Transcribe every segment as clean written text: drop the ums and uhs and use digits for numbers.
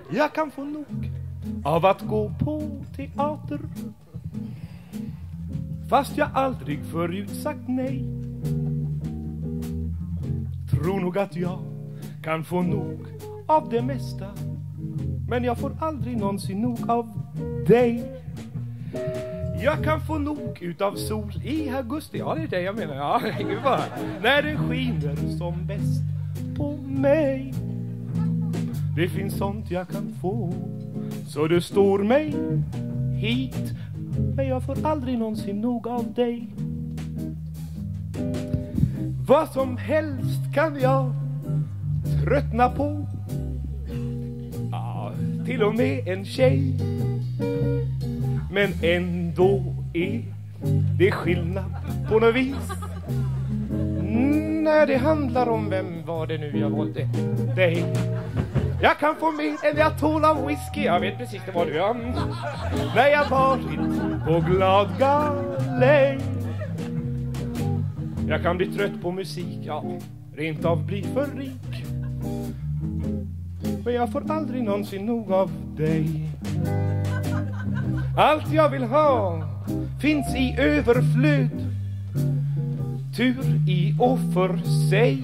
Jag kan få nog av att gå på teater, fast jag aldrig förut sagt nej. Tror nog att jag kan få nog av det mesta, men jag får aldrig någonsin nog av dig. Jag kan få nog utav sol i augusti. Ja, det är det jag menar. Ja, gud vad. När det skiner som bäst på mig. Det finns sånt jag kan få, så det står mig hit, men jag får aldrig någonsin nog av dig. Vad som helst kan jag tröttna på, ja, till och med en tjej. Men ändå är det skillnad på något vis när det handlar om vem var det nu jag valde dig. Jag kan få mer än jag tål av whisky. Jag vet precis det var du. När jag varit på glad galej. Jag kan bli trött på musik, ja, rent av bli för rik. Men jag får aldrig någonsin nog av dig. Allt jag vill ha finns i överflöd, tur i och för sig.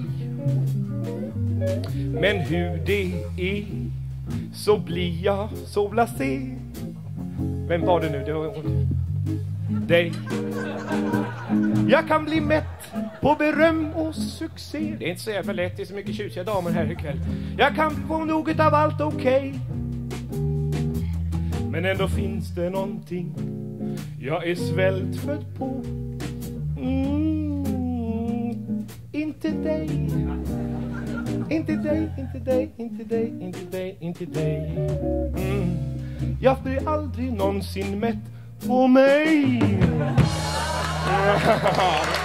Men hur det är så blir jag så blasé. Vem var det nu? Det var dig. Jag kan bli mätt på beröm och succé. Det är inte så jävla lätt, det är så mycket tjusiga damer här ikväll. Jag kan få något av allt okej. Men ändå finns det någonting jag är svältfödd på. Inte dig. Inte dig, inte dig, inte dig, inte dig, inte dig. Jag blir aldrig någonsin mätt på mig.